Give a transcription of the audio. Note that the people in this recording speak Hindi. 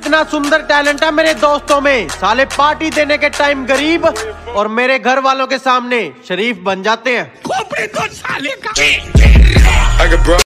इतना सुंदर टैलेंट है मेरे दोस्तों में, साले पार्टी देने के टाइम गरीब और मेरे घर वालों के सामने शरीफ बन जाते हैं। खोपड़ी तो साले का